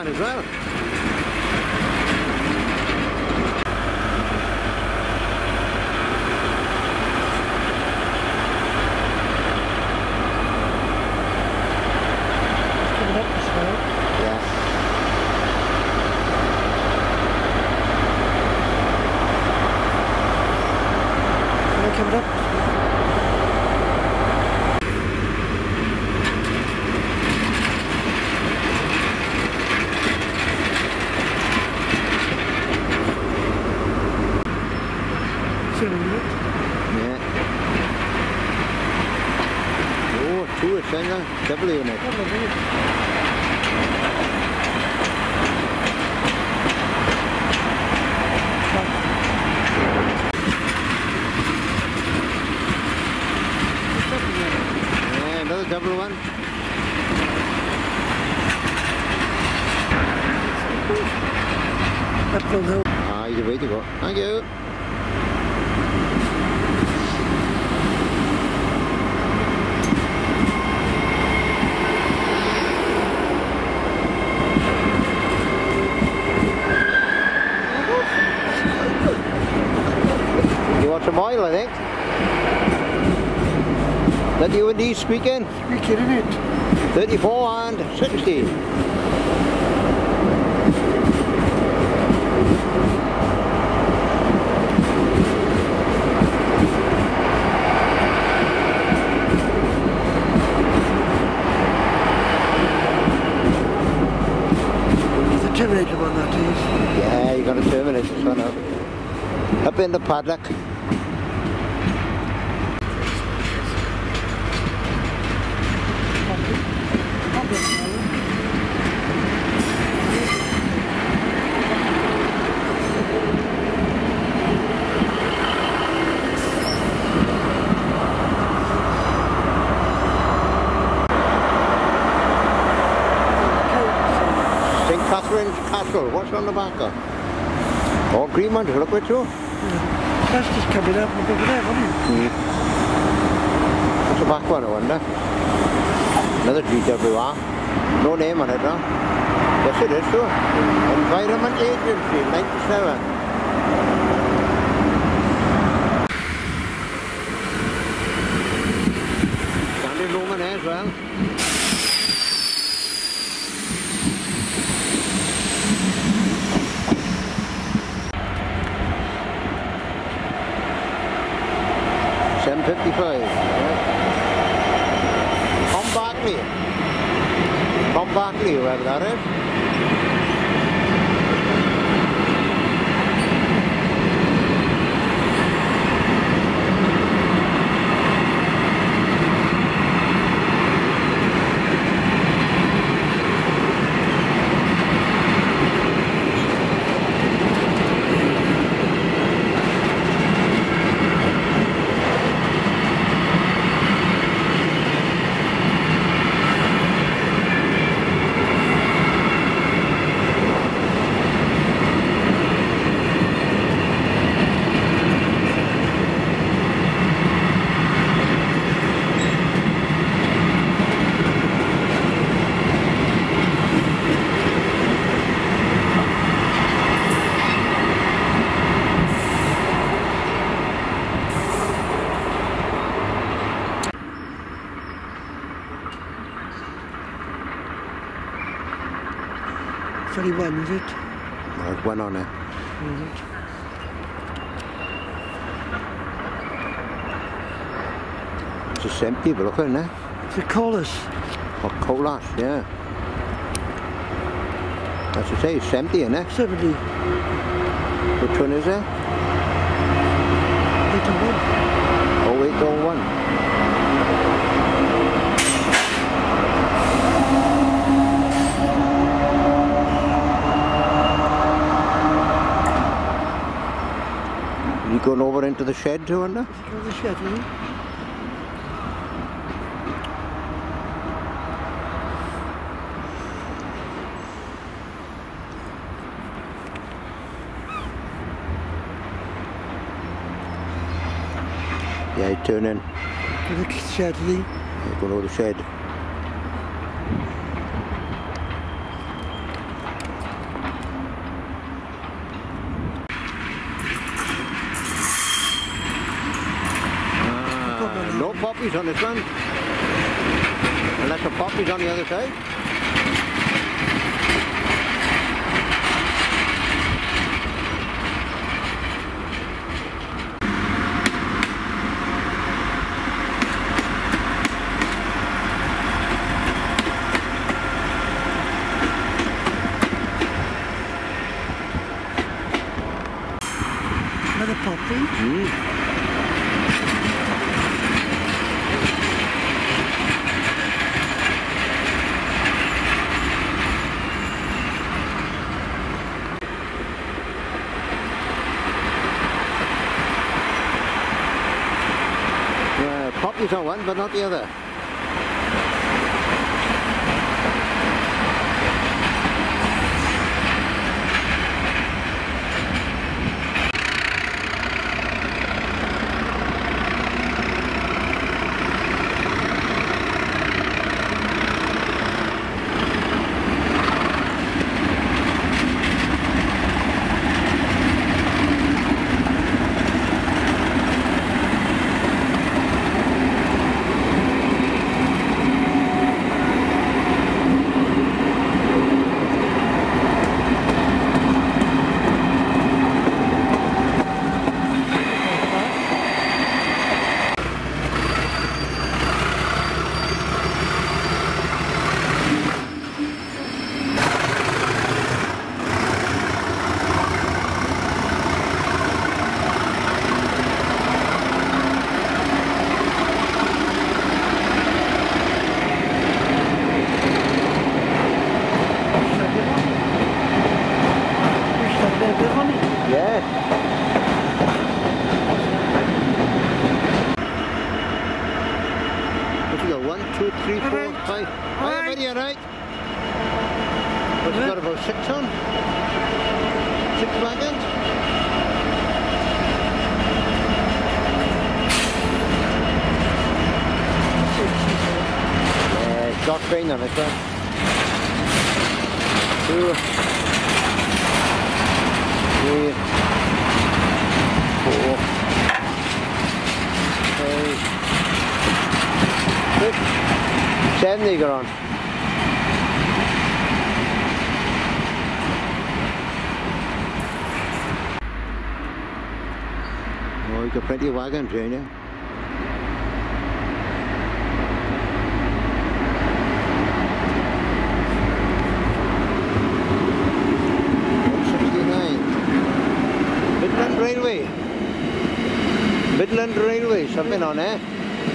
one as well. Coming up this way. Yeah. Coming up. Yeah. Oh, two is in there. Double unit. Yeah, another double one. Up on hill. Ah, you're way to go. Thank you. You want some oil, I think? That you and these squeaking? Squeaking, isn't it? 34 and 60. The terminator one, that is. Yeah, you're going to terminate this one up. Up in the paddock. St. Catherine's Castle, what's on the back of? Oh, green one, look at you. That's just coming up and over there, wasn't it? What's the back one, I wonder? Another GWR. No name on it, no? Yes, it is, too. Environment Agency, 97. Standing room in there as well. $7.55. Tom Barkley, whoever that is. $31, is it? There's one on there. Is it? It's a empty, but look at it. It's a Colas. Or Colas, yeah. As I say, it's empty, isn't it? 70. Which one is it? 801. Oh, 801. You going over into the shed too, wonder? Go to the shed, will you? Yeah, you turn in. To the shed, will you? You go over the shed. poppies on this one. Unless the poppies on the other side. Another poppy. Poppies on one, but not the other. Yeah. What's he got? 1, 2, 3, 4, 5. Right, buddy, all right. What's he got, about 6 on? 6 wagons? Yeah, it's got train on it, sir. 2, 3, 4, 5, 6, 7 they got on. Oh, you got plenty of wagons here, yeah. Midland Railway, something on there.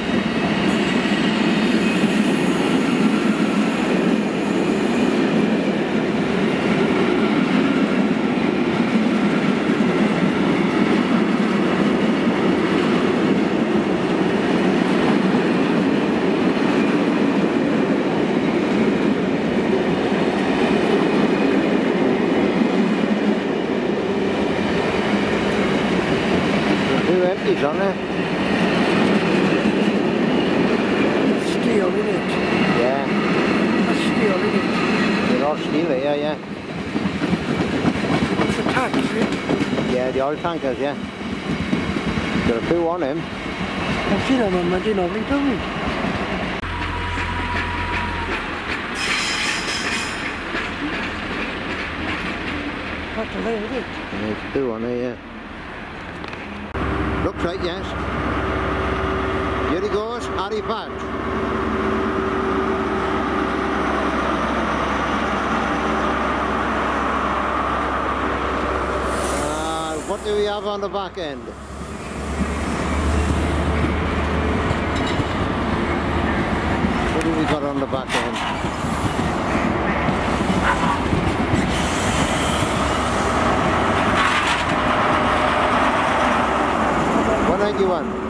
Empties on there. Steel, isn't it? Yeah. That's steel, isn't it? They're all steel, yeah. It's a tank, isn't it? Yeah, the oil tankers, yeah. Got a few on him. I've seen them on Monday normally, don't we? That's a layer, isn't it? Yeah, there's a few on there, yeah. Looks right, yes. Here he goes, Harry Patch. What do we have on the back end? What do we got on the back end? 191.